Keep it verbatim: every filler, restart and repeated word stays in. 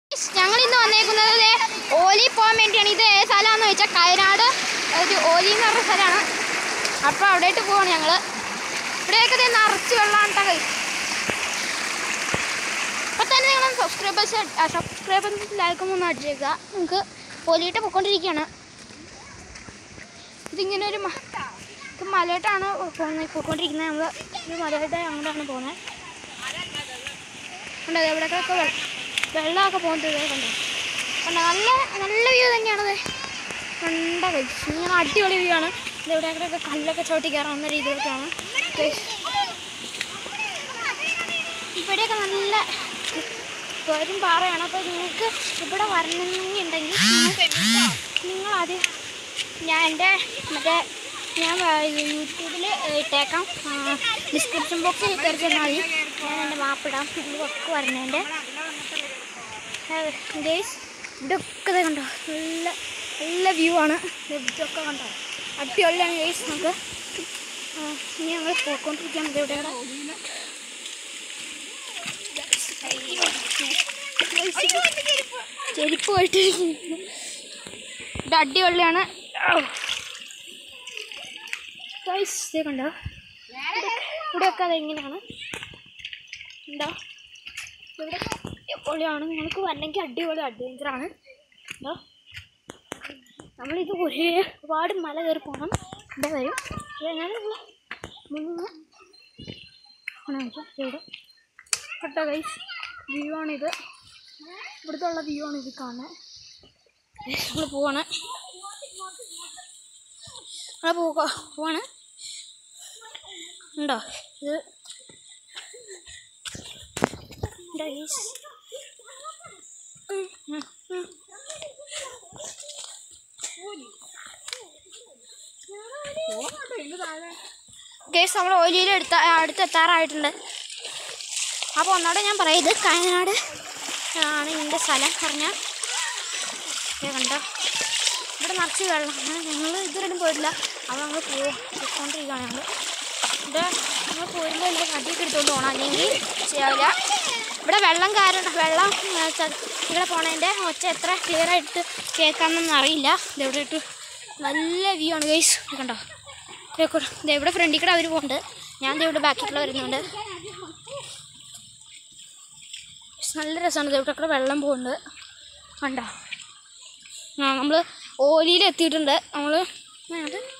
ഞങ്ങൾ ഇന്ന് വന്നേക്കുന്നത് ഓലി പോകാൻ വേണ്ടിയാണ്. ഇത് ഏത് സ്ഥലമാണെന്ന് വെച്ചാൽ കയനാട് ഒരു ഓലി എന്ന് പറഞ്ഞ സ്ഥലമാണ്. അപ്പോൾ അവിടേട്ട് പോവാണ് ഞങ്ങൾ. ഇവിടെയൊക്കെ നിറച്ച് വെള്ളമാണ് കേട്ടോ. അപ്പം തന്നെ നിങ്ങൾ സബ്സ്ക്രൈബേഴ്സ് സബ്സ്ക്രൈബേഴ്സ് ലൈക്കും ഒന്ന് അടിച്ചേക്കുക. നിങ്ങൾക്ക് ഓലിയിട്ട് പോയിക്കൊണ്ടിരിക്കുകയാണ്. ഇതിങ്ങനെ ഒരു ഇത് മലയിട്ടാണ് പോകുന്നത് പോയിക്കൊണ്ടിരിക്കുന്നത്. നമ്മൾ ഇത് മലയിട്ട് അങ്ങോട്ടാണ് പോകുന്നത്. കണ്ടോ എവിടെയൊക്കെ വെള്ളമൊക്കെ പോകുന്നത് കണ്ടോ കണ്ടോ നല്ല നല്ല വ്യൂ തന്നെയാണത്. കണ്ട കഴിച്ചു ഇങ്ങനെ അടിപൊളി വ്യൂ ആണ്. ഇത് എവിടെയൊക്കെ കല്ലൊക്കെ ചവിട്ടി കയറാവുന്ന രീതിയിലൊക്കെയാണ്. ഇവിടെയൊക്കെ നല്ല വരും പാറയാണ്. അപ്പോൾ നിങ്ങൾക്ക് ഇവിടെ വരണമെന്നുണ്ടെങ്കിൽ നിങ്ങളാദ്യം ഞാൻ എൻ്റെ മറ്റേ ഞാൻ യൂട്യൂബിൽ ഇട്ടേക്കാം, ഡിസ്ക്രിപ്ഷൻ ബോക്സിൽ കയറി ചെന്നാൽ മതി. ഞാൻ എൻ്റെ മാപ്പിടാം. ഒക്കെ വരണേൻ്റെ ഗേസ് ഇവിടെയൊക്കെ കണ്ടോ നല്ല നല്ല വ്യൂ ആണ്. ഇതൊക്കെ കണ്ടോ അടിപൊളിയാണ് ഗേസ്. നമുക്ക് ഇനി ഞങ്ങൾ പോയിക്കൊണ്ടിരിക്കാൻ മതി. ഇവിടെയാണ് ചെരുപ്പ് പോയിട്ട് ഇത് അടിപൊളിയാണ്. ഇത് കണ്ടോ ഇവിടെയൊക്കെ അതെങ്ങനെയാണ് ഉണ്ടോ ഇവിടെ അടിപൊളിയാണ്. നിങ്ങൾക്ക് വരണമെങ്കിൽ അടിപൊളി അഡ്വഞ്ചറാണ് ഉണ്ടോ. നമ്മളിത് ഒരേ ഒരുപാട് മല കയറി പോകണം. ഇവിടെ വരും ഞാൻ മുന്നേ ഇവിടെ കേട്ടോ ഗൈസ് വ്യൂ ആണിത്. ഇവിടുത്തെ ഉള്ള വ്യൂ ആണ് ഇത് കാണാൻ. നമ്മൾ പോവാണ് നമ്മളെ പോക പോവാണ് ഉണ്ടോ ഇത് ഗൈസ്. ഗൈസ് നമ്മൾ ഓലിയിൽ എടുത്ത അടുത്തെത്താറായിട്ടുണ്ട്. അപ്പോൾ ഒന്നോടെ ഞാൻ പറയാം, ഇത് കയനാട് ആണ് ഇതിൻ്റെ സ്ഥലം പറഞ്ഞാൽ. കണ്ടോ ഇവിടെ നിറച്ച് വെള്ളമാണ്. ഞങ്ങൾ ഇതുവരെയും പോയിട്ടില്ല. അപ്പോൾ നമ്മൾ പോയിക്കൊണ്ടിരിക്കുകയാണ്. ഞങ്ങൾ ഇവിടെ നമ്മൾ പോരുമ്പോൾ എല്ലാം അടിയൊക്കെ എടുത്തുകൊണ്ട് പോകണം, അല്ലെങ്കിൽ ശരിയാവില്ല. ഇവിടെ വെള്ളം കാരണം വെള്ളം ഇവിടെ പോണതിൻ്റെ ഒച്ച എത്ര ക്ലിയർ ആയിട്ട് കേൾക്കാമെന്നൊന്നും അറിയില്ല. ഇതെവിടെ ഇട്ട് നല്ല വ്യൂ ആണ് ഗൈസ്. കണ്ടോ ഇതെവിടെ ഫ്രണ്ടിൽ കൂടെ അവർ പോകുന്നുണ്ട്, ഞാൻ ഇവിടെ ബാക്കിൽ കൂടെ വരുന്നുണ്ട്. നല്ല രസമാണ്. ഇവിടെ കൂടെ വെള്ളം പോകുന്നുണ്ട് കണ്ടോ. ആ നമ്മൾ ഓലിയിൽ എത്തിയിട്ടുണ്ട്. നമ്മൾ അത്